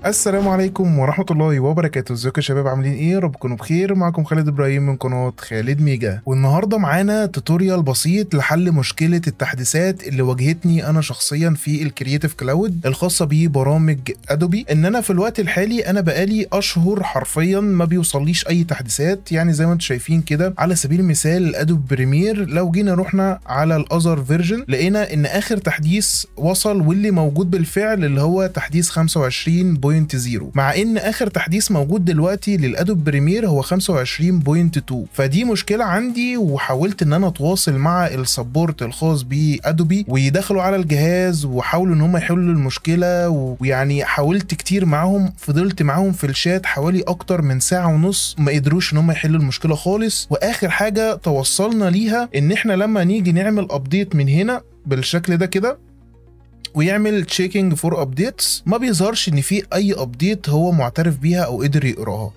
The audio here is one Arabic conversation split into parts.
السلام عليكم ورحمة الله وبركاته. ازيكم يا شباب، عاملين ايه؟ يا رب تكونوا بخير. معكم خالد ابراهيم من قناة خالد ميجا، والنهاردة معانا توتوريال بسيط لحل مشكلة التحديثات اللي واجهتني انا شخصيا في الكرييتيف كلاود الخاصة ببرامج ادوبي. ان انا في الوقت الحالي انا بقالي اشهر حرفيا ما بيوصليش اي تحديثات. يعني زي ما انتم شايفين كده، على سبيل المثال الادوبي بريمير، لو جينا رحنا على الاذر فيرجن لقينا ان اخر تحديث وصل واللي موجود بالفعل اللي هو تحديث 25.0، مع ان اخر تحديث موجود دلوقتي للادوب بريمير هو 25.2. فدي مشكله عندي، وحاولت ان انا اتواصل مع السبورت الخاص بادوبي ويدخلوا على الجهاز وحاولوا ان هم يحلوا المشكله، ويعني حاولت كتير معاهم، فضلت معاهم في الشات حوالي اكتر من ساعه ونص، ما قدروش ان هم يحلوا المشكله خالص. واخر حاجه توصلنا ليها ان احنا لما نيجي نعمل ابديت من هنا بالشكل ده كده ويعمل تشيكينج فور ابديتس، ما بيظهرش ان في اي ابديت هو معترف بيها او قدر يقراها.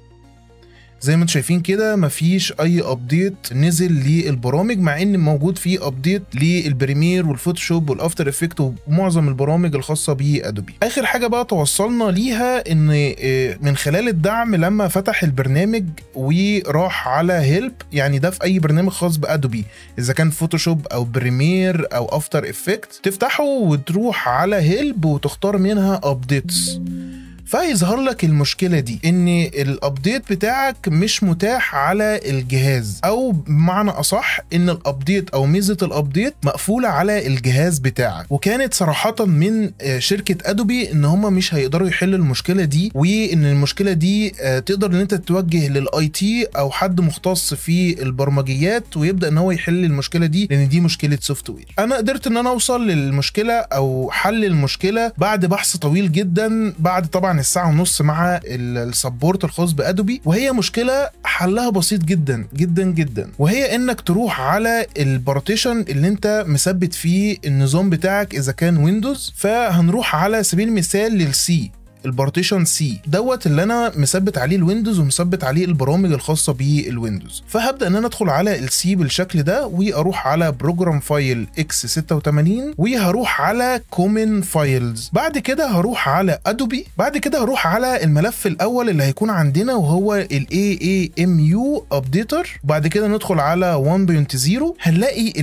زي ما انتم شايفين كده مفيش اي ابديت نزل للبرامج، مع ان موجود فيه ابديت للبريمير والفوتوشوب والافتر افكت ومعظم البرامج الخاصه بادوبي. اخر حاجه بقى توصلنا ليها ان من خلال الدعم لما فتح البرنامج وراح على هيلب، يعني ده في اي برنامج خاص بادوبي اذا كان فوتوشوب او بريمير او افتر افكت، تفتحه وتروح على هيلب وتختار منها ابديتس، فيظهر لك المشكلة دي ان الابديت بتاعك مش متاح على الجهاز، او بمعنى اصح ان الابديت او ميزة الابديت مقفولة على الجهاز بتاعك. وكانت صراحة من شركة ادوبي ان هم مش هيقدروا يحلوا المشكلة دي، وان المشكلة دي تقدر ان انت تتوجه للاي تي او حد مختص في البرمجيات ويبدأ ان هو يحل المشكلة دي، لان دي مشكلة سوفت وير. انا قدرت ان انا اوصل للمشكلة او حل المشكلة بعد بحث طويل جدا، بعد طبعا الساعة ونص مع السبورت الخاص بأدوبي. وهي مشكلة حلها بسيط جدا جدا جدا، وهي انك تروح على البارتيشن اللي انت مثبت فيه النظام بتاعك اذا كان ويندوز. فهنروح على سبيل المثال للسي، البارتيشن سي دوت اللي انا مثبت عليه الويندوز ومثبت عليه البرامج الخاصه بالويندوز. فهبدا ان انا ادخل على السي بالشكل ده، واروح على بروجرام فايل اكس 86، وهروح على كومن فايلز. بعد كده هروح على ادوبي، بعد كده هروح على الملف الاول اللي هيكون عندنا وهو الاي ام يو ابديتر. وبعد كده ندخل على 1.0، هنلاقي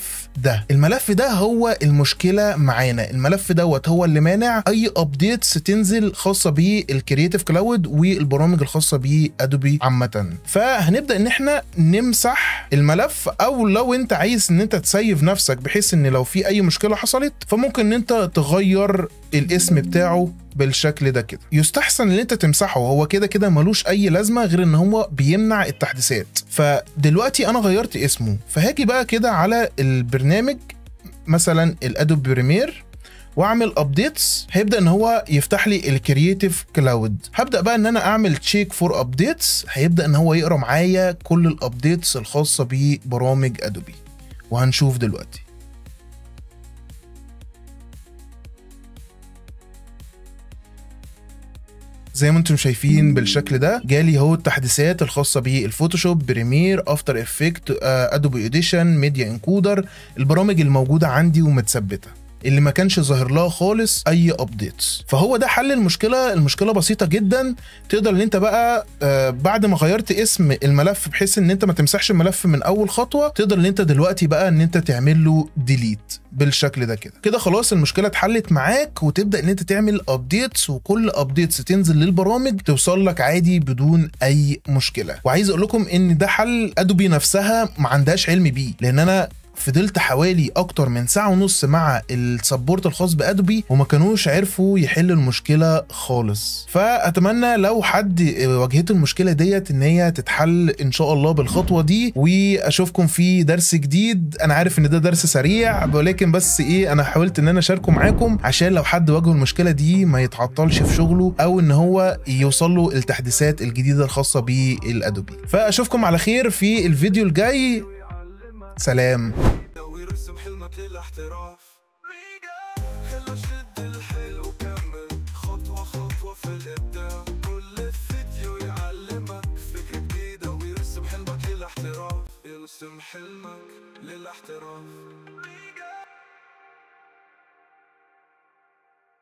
الملف ده هو المشكله معانا. الملف دوت هو اللي مانع اي ابديتس تنزل خاصه بالكرييتيف كلاود والبرامج الخاصه بادوبي عامه. فهنبدا ان احنا نمسح الملف، او لو انت عايز ان انت تسيف نفسك بحيث ان لو في اي مشكله حصلت فممكن ان انت تغير الاسم بتاعه بالشكل ده كده. يستحسن ان انت تمسحه، هو كده كده ملوش اي لازمه غير ان هو بيمنع التحديثات. فدلوقتي انا غيرت اسمه، فهاجي بقى كده على البرنامج مثلا الادوب بريمير واعمل ابديتس، هيبدا ان هو يفتح لي الكرييتيف كلاود. هبدا بقى ان انا اعمل تشيك فور ابديتس، هيبدا ان هو يقرا معايا كل الابديتس الخاصه ببرامج ادوبي، وهنشوف دلوقتي. زي ما انتم شايفين بالشكل ده جالي هو التحديثات الخاصه بالفوتوشوب، بريمير، افتر افكت، ادوبي اديشن، ميديا انكودر، البرامج الموجوده عندي ومتثبته اللي ما كانش ظاهر لها خالص اي ابديتس. فهو ده حل المشكله. المشكله بسيطه جدا، تقدر ان انت بقى بعد ما غيرت اسم الملف بحيث ان انت ما تمسحش الملف من اول خطوه، تقدر ان انت دلوقتي بقى ان انت تعمل له ديليت بالشكل ده كده. كده خلاص المشكله اتحلت معاك، وتبدا ان انت تعمل ابديتس، وكل ابديتس تنزل للبرامج توصل لك عادي بدون اي مشكله. وعايز اقول لكم ان ده حل ادوبي نفسها ما عندهاش علم بيه، لان انا فضلت حوالي اكتر من ساعة ونص مع السبورت الخاص بادوبي وما كانوش عرفوا يحلوا المشكلة خالص. فاتمنى لو حد واجهته المشكلة ديت ان هي تتحل ان شاء الله بالخطوة دي، واشوفكم في درس جديد. انا عارف ان ده درس سريع، ولكن بس انا حاولت ان انا اشاركه معاكم عشان لو حد واجهه المشكلة دي ما يتعطلش في شغله، او ان هو يوصل له التحديثات الجديدة الخاصة بالادوبي. فاشوفكم على خير في الفيديو الجاي. سلام. ويرسم حلمك للاحتراف. يلا شد الحيل وكمل خطوة خطوة في الإبداع. كل فيديو يعلمك فكرة جديدة ويرسم حلمك للاحتراف. يرسم حلمك للاحتراف.